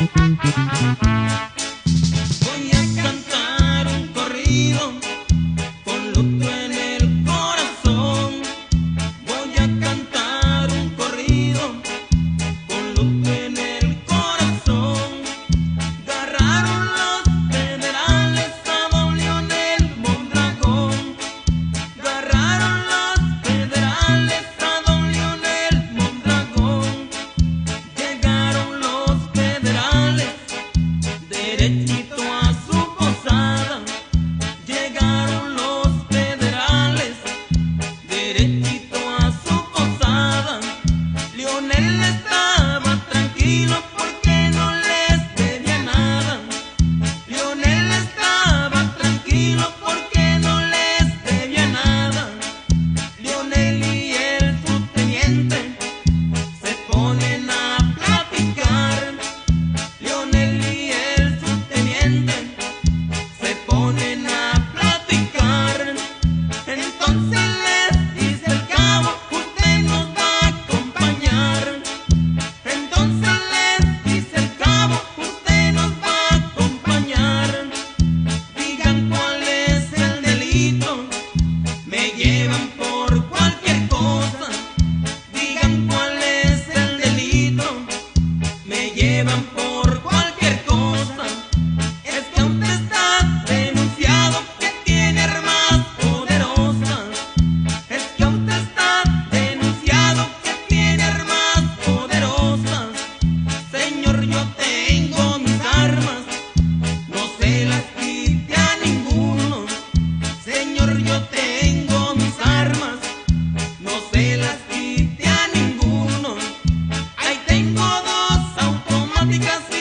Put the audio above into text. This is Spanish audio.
Voy a cantar un corrido con luto en el corazón. Voy a cantar un corrido con luto en el corazón. Agarraron los federales a don Leonel Mondragón. Agarraron los federales a don Leonel Mondragón. Llegaron los federales derechito a su posada. Llegaron los federales derechito a su posada. Leonel estaba tranquilo porque no les debía nada. Leonel estaba tranquilo porque no les debía nada. Leonel y el subteniente se ponen a platicar. Leonel y el subteniente se ponen a platicar. Entonces les dice el cabo: usted nos va a acompañar. Entonces les dice el cabo: usted nos va a acompañar. Digan cuál es el delito, me llevan por cualquier cosa. Digan cuál es el delito, me llevan por cualquier cosa. Es que usted está denunciado que tiene armas poderosas. Es que usted está denunciado que tiene armas poderosas. Señor, yo tengo mis armas, no se las quite a ninguno. Señor, yo tengo mis armas, no se las quite a ninguno. Ahí tengo dos automáticas